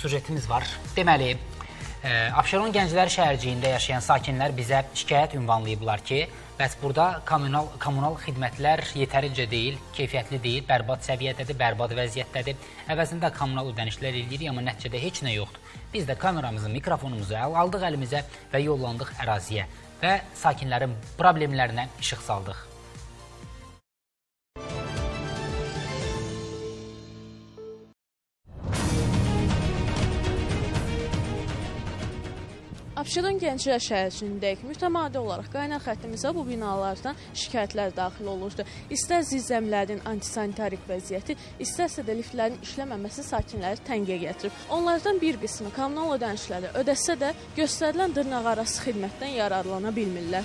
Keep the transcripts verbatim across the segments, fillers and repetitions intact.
sujetimiz var. Deməli, Abşeron Gənclər şəhərciyində yaşayan sakinlər bizə şikayət ünvanlayıblar ki, bəs burada kommunal, kommunal xidmətlər yetərincə deyil, keyfiyyətli deyil, bərbad səviyyədədir, bərbad vəziyyətdədir. Əvəzində kommunal ödənişlər eləyirik, amma nəticədə heç nə yoxdur. Biz də kameramızı, mikrofonumuzu aldıq əlimizə və yollandıq əraziyə və sakinlərin problemlərinə işıq saldıq. Abşeron Gənclər şəhərciyindəyik. Mütəmadi olaraq qaynaq xəttimizə bu binalardan şikayətlər daxil olurdu. İstər zirzəmilərin antisanitarik vəziyyəti, istərsə də liftlərin işləməməsi sakinləri tənqiyyə gətirib. Onlardan bir qismi kommunal ödənişləri ödəsə də göstərilən dırnaqarası xidmətdən yararlana bilmirlər.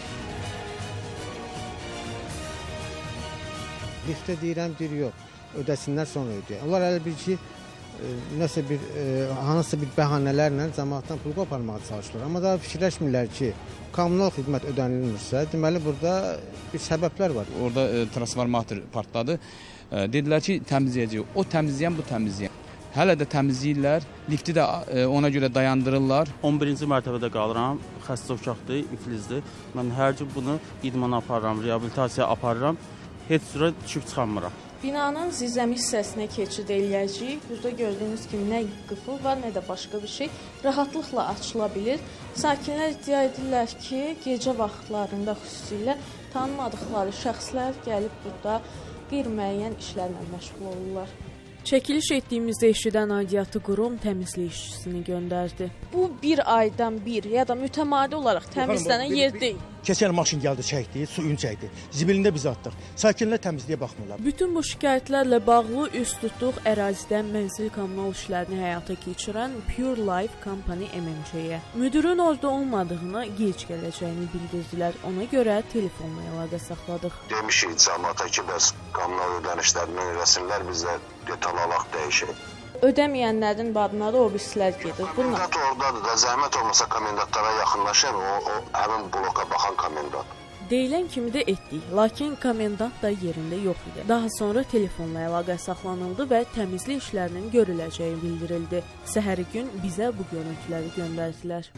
Liftə deyirəm, deyir yox, ödəsinlər sonra ödəyir. Onlar elə bir ki, nəsə bir, hansısa bir bəhanələrlə cəmaatdan pul qoparmağa çalışırlar. Amma daha fikirləşmirlər ki, kommunal xidmət ödənilmirsə, deməli burada bir səbəblər var. Orada e, transformator partladı. E, dedilər ki, təmizləyəcək. O təmizləyən, bu təmizləyən. Hələ də təmizləyirlər, lifti də e, ona görə dayandırırlar. on birinci mərtəbədə qalıram, xəstə uşaqdır, iflizdir. Mən hər gün bunu idmana aparıram, reabilitasiya aparıram. Heç sürə düşüb çıxanmıram. Binanın zirzəmi hissəsinə keçid eləyəcəyik. Burada gördüyünüz kimi nə qıfıl var, nə də başqa bir şey. Rahatlıqla açıla bilir. Sakinlər iddia edirlər ki, gecə vaxtlarında xüsusilə tanımadıqları şəxslər gəlib burada qeyri-müəyyən işlərlə məşğul olurlar. Çəkiliş etdiyimizdə eşidən aidiyyatı qurum təmizlik işçisini göndərdi. Bu bir aydan bir ya da mütəmadi olaraq təmizlənən yer deyil. Keçən maşın gəldi, çəkdi, suyunu çəkdi. Zibilində biz atdıq. Sakinlər təmizliyə baxmırlar. Bütün bu şikayətlərlə bağlı üz tutduq ərazidən mənzil kommunal işlərini həyata keçirən Pure Life Company M M C-yə. Müdürün orada olmadığını, gec gələcəyini bildirdilər. Ona görə telefonla əlaqə saxladıq. Demişik cəmaata ki, bəs kommunal ödənişlərini eləsinlər, bizə detal alaq dəyişək. Ödəməyənlərin adına da o birisilər gedir. Komendant oradadır da, zəhmət olmasa komendantlara yaxınlaşır, o, o həmin bloka baxan komendant. Deyilən kimi də etdik, lakin komendant da yerində yox idi. Daha sonra telefonla əlaqə saxlanıldı və təmizlik işlərinin görüləcəyi bildirildi. Səhəri gün bizə bu görüntüləri göndərdilər.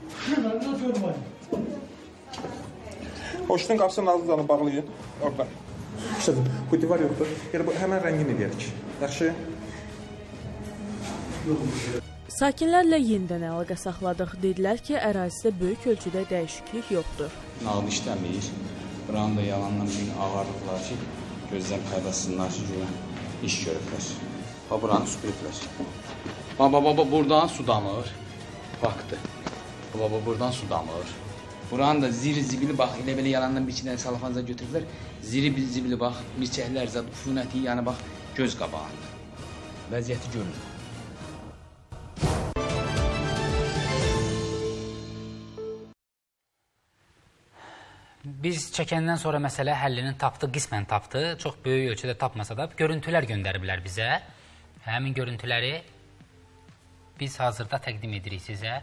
Hoşun qapısının ağzını bağlayın, orada. Bu divar yoxdur, yəni bu həmən rəngini verək. Yaxşı? Sakinlərlə yenidən əlaqə saxladıq. Dedilər ki, ərazidə böyük ölçüdə dəyişiklik yoxdur. Nağd işləmir. Buranın da yalandan bir ağarlıqlar ki, gözdən qaydasınlar ki, görən iş görüblər. Bax, buranı süpürüblər. Bax, bax, bax, buradan su damır. Baxdı. Bax, bax, buradan su damır. Buranın da ziri zibili, bax, elə belə yalandan bir iki dənə salafanca götürüblər. Ziri zibili, bax, mirçəklər, zad, ufunəti, yəni bax, göz qabağında. Vəziyyəti görünür. Biz çəkəndən sonra məsələ həllini tapdı, qismən tapdı. Çox böyük ölçüdə tapmasa da görüntülər göndəriblər bizə. Həmin görüntüləri biz hazırda təqdim edirik sizə.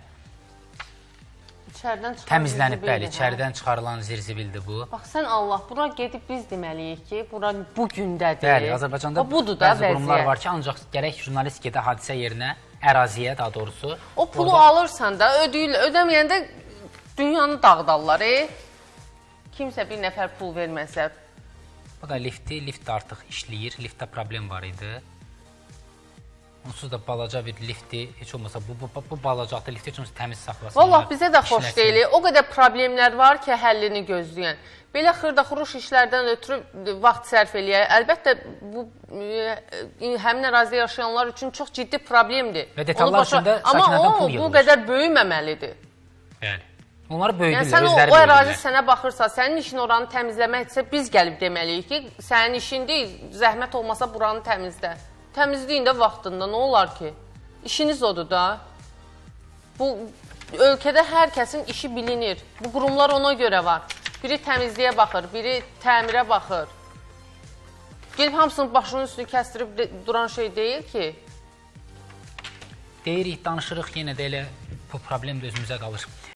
Təmizlənib, bəli, içəridən çıxarılan zirzibildir bu. Bax, sən Allah, bura gedib biz deməliyik ki, bura bu gündədir. Bəli, Azərbaycanda bəzi qurumlar var ki, ancaq gərək jurnalist gedə hadisə yerinə, əraziyə daha doğrusu. O pulu alırsan da, ödəməyəndə dünyanı dağıdarlar, e? Kimsə bir nəfər pul verməsə. Bu da lifti, lift də artıq işləyir, liftdə problem var idi. Onsuz da balaca bir lifti, heç olmasa bu, bu, bu balacaqda lifti heç olmasa təmiz saxlasınlar. Vallah bizə də xoş deyil. O qədər problemlər var ki, həllini gözləyən. Belə xırda-xuruş işlərdən ötürü vaxt sərf eləyək. Əlbəttə, bu həmin ərazidə yaşayanlar üçün çox ciddi problemdir. Və detallar üçündə sakinlərdən pul yığılır. Amma o, bu qədər böyüməməlidir. Bəli. Onları böyüdürlər, yəni, sən özləri o, o ərazi böyüdürlər. sənə baxırsa, sənin işin oranı təmizləməksə, biz gəlib deməliyik ki, sənin işin deyil, zəhmət olmasa buranı təmizlə. Təmizliyin də vaxtında, nə olar ki? İşiniz odur da. Bu, ölkədə hər kəsin işi bilinir. Bu qurumlar ona görə var. Biri təmizliyə baxır, biri təmirə baxır. Gelib hamısının başının üstünü kəstirib duran şey deyil ki. Deyirik, danışırıq, yenə də elə bu problem də özümüzə qalır.